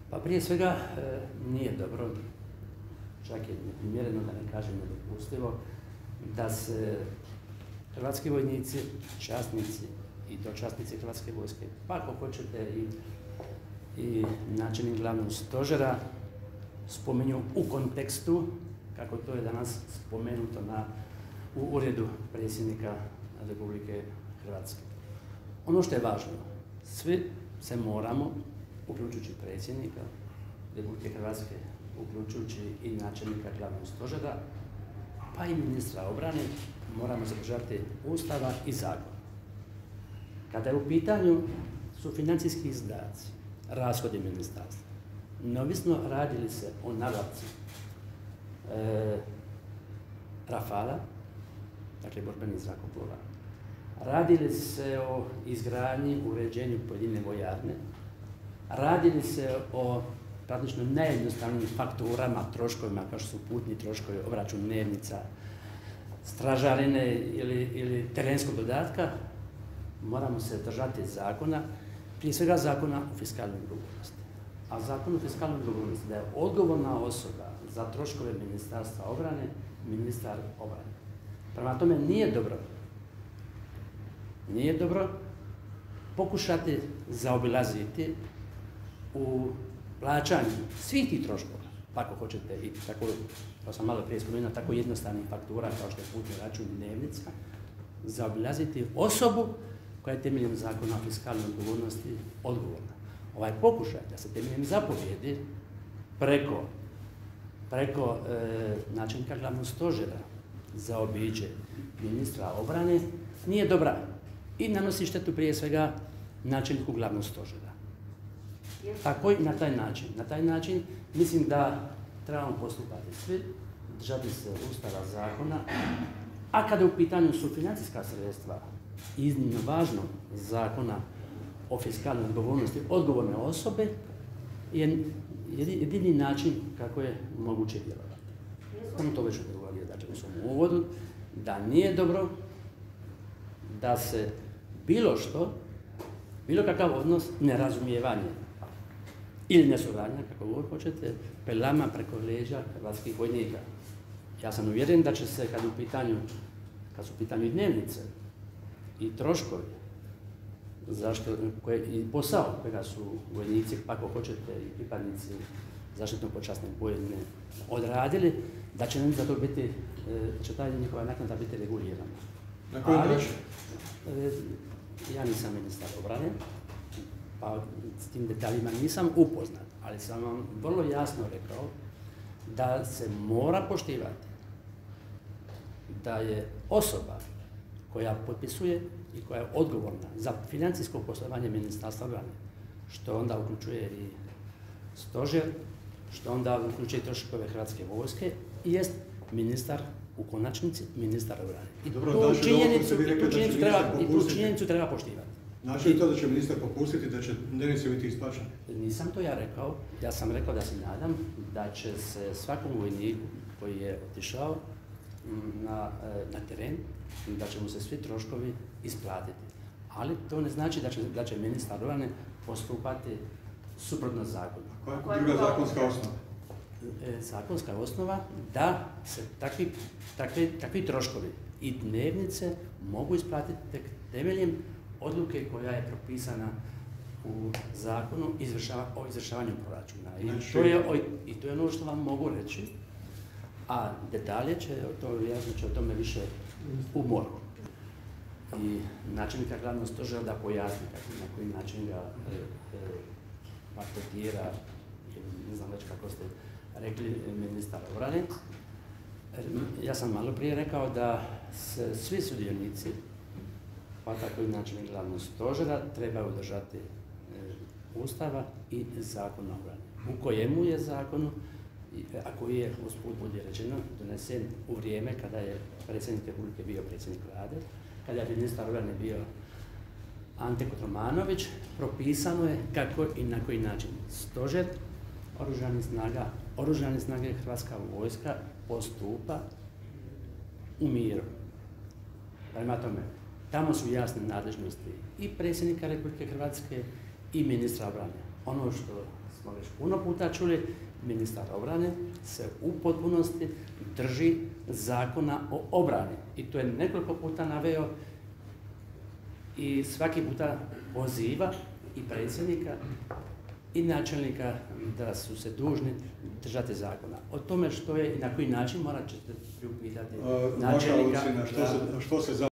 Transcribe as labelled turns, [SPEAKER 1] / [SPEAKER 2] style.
[SPEAKER 1] Pa prije svega nije dobro, čak je neprimjereno, da ne kažem nedopustivo, da se hrvatski vojnici, časnici i dočasnici Hrvatske vojske, pa ako hoćete i načelnik glavnog stožera, spominju u kontekstu, kako to je danas spomenuto u uredu predsjednika Republike Hrvatske. Ono što je važno, svi se moramo, uključujući predsjednika Republike Hrvatske, uključujući i načelnika glavnog stožera, pa i ministra obrane, moramo zadržati Ustava i zakon. Kada je u pitanju su financijski izdaci, rashodi ministarstva, neovisno radili se o nabavci Rafala, dakle borbenih zrakoplova, radili se o izgradnji, uređenju pojedine vojarne, radili se o praktično najjednostavnijim fakturama, troškovima kao što su putni troškovi, obračun dnevnica, stražarine ili terenskog dodatka, moramo se držati zakona, prije svega zakona o fiskalnoj odgovornosti. A zakon o fiskalnoj odgovornosti da je odgovorna osoba za troškove Ministarstva obrane, ministar obrane. Prema tome nije dobro pokušati zaobilaziti u plaćanju svih tih troškova, pa ako hoćete i tako, kao sam malo prije spomenuo, tako jednostavnih faktura kao što je putni račun i dnevnica, zaobilaziti osobu koja je temeljem zakona o fiskalnoj odgovornosti odgovorna. Ovaj pokušaj da se temeljem zapovjedi preko načelnika glavnog stožera zaobiđe ministra obrane nije dobra i nanosi štetu prije svega načelniku glavnog stožera. Tako i na taj način. Na taj način mislim da trebamo postupati svi, držati se Ustava, zakona, a kada u pitanju su financijska sredstva, iznimno važno zakona o fiskalnoj odgovornosti odgovorne osobe, je jedini način kako je moguće djelovati. Sam to već odgovorio, dakle u svom uvodu, da nije dobro da se bilo kakav odnos, nerazumijevanje ili nesuradnja, kako god hoćete, pelama preko leđa hrvatskih vojnika. Ja sam uvjeren da će se, kad su u pitanju dnevnice i troškovi, i posao kojega su vojnici, pa ako hoćete i pripadnici zaštitno-počasne bojne odradili, da će za to biti, da će ta njihova naknada biti regulirana.
[SPEAKER 2] Na koji način?
[SPEAKER 1] Ja nisam ministar obrane, pa s tim detaljima nisam upoznat, ali sam vam vrlo jasno rekao da se mora poštivati da je osoba koja potpisuje i koja je odgovorna za financijsko poslovanje Ministarstva obrane, što onda uključuje i stožer, što onda uključuje i troškove Hrvatske vojske, jest ministar, u konačnici ministar obrane. I tu činjenicu treba poštivati.
[SPEAKER 2] Znači li to da će ministar popustiti, da će dnevnice biti isplaćene?
[SPEAKER 1] Nisam to ja rekao. Ja sam rekao da se nadam da će se svakom vojniku koji je otišao na teren, da će mu se svi troškovi isplatiti. Ali to ne znači da će ministar obrane postupati suprotno zakonu.
[SPEAKER 2] Koja je druga zakonska osnova?
[SPEAKER 1] Zakonska osnova da se takvi troškovi i dnevnice mogu isplatiti tek temeljem odluke koja je propisana u zakonu o izvršavanju proračuna. I to je ono što vam mogu reći, a detalje će o tome više u MORH-u. I načelnika glavnog stožera da pojasni na koji način ga paketira, ne znam već kako ste rekli, ministar obrane. Ja sam malo prije rekao da se svi sudionici, pa tako i načelnik glavnog stožera, trebaju držati Ustava i zakona obrane. U kojemu je zakonu, a koji je, usput budi rečeno, donesen u vrijeme kada je predsjednik Republike bio predsjednik Vlade, kada je ministar obrane bio Ante Kotromanović, propisano je kako i na koji način stožer Oružane snage Hrvatska vojska postupa u miru. Prema tome, tamo su jasne nadležnosti i predsjednika Republike Hrvatske i ministra obrane. Ono što smo već puno puta čuli, ministar obrane se u potpunosti drži Zakona o obrani. I to je nekoliko puta naveo i svaki puta poziva i predsjednika i načelnika da su se dužni držati zakona. O tome što je i na koji način morat ćete priupitati načelnika.
[SPEAKER 2] Što se